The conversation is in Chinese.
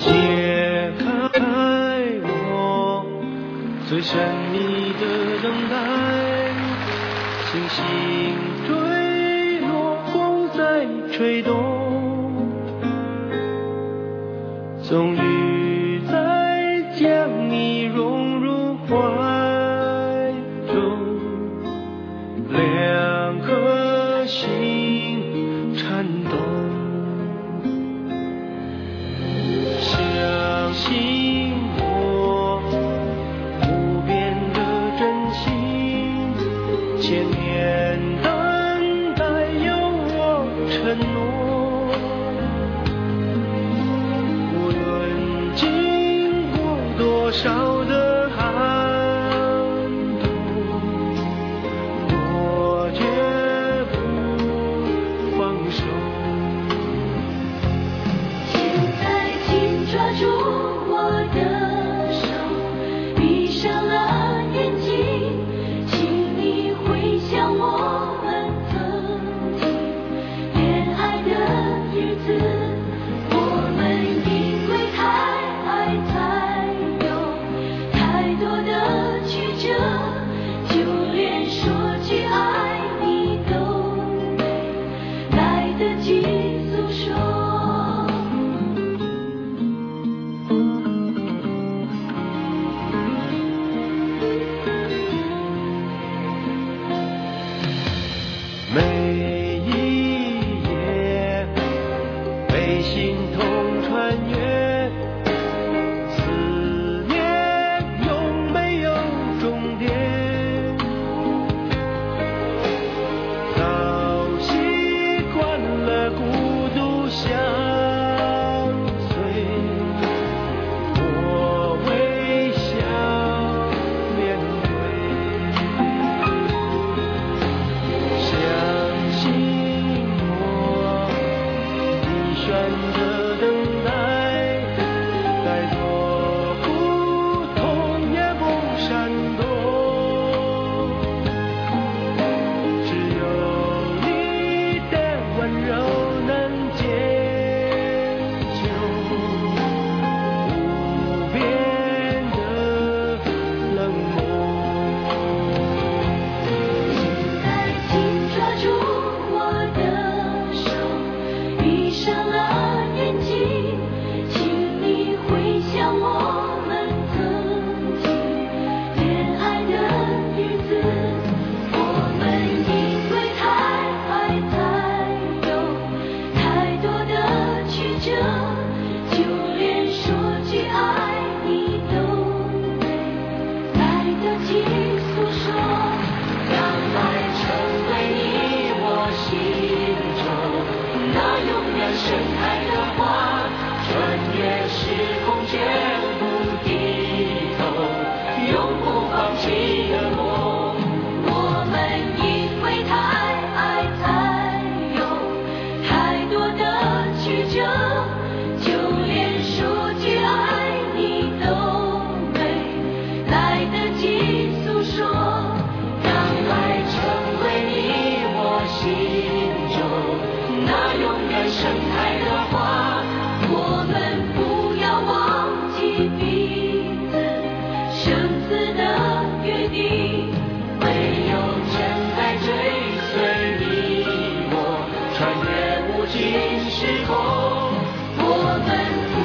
解开我最神秘的等待，星星坠落，风在吹动，终于再将你融入怀中，两颗心颤动，相信我不变的真心，千年等待有我承诺，无论经过多少的寒冬，我绝不放手。 现在请抓住我的手，闭上了眼睛，请你回想我们曾经恋爱的日子。我们因为太爱才有太多的曲折，就连说句爱你都没来得及诉说。 每一夜被心痛穿越，思念永没有终点，早习惯了孤独相随，我微笑面对。相信我，你选择等待，再多苦痛也不闪躲，只有你的温柔能解救无边的冷漠。 请抓住我的手，闭上了眼睛，请你回想我们曾经恋爱的日子。我们因为太爱才有太多的曲折，就连说句爱你都没来得及诉说。让爱成为你我心中那永远盛开的花，穿越时空绝不低头，永不放弃的梦。我们因为太爱才有太多的曲折，就连说句爱你都没来得及诉说。让爱成为你我心中那永远盛开的花，我们不要忘记彼此生死的约定，唯有真爱追随你我，穿越无尽时空。我们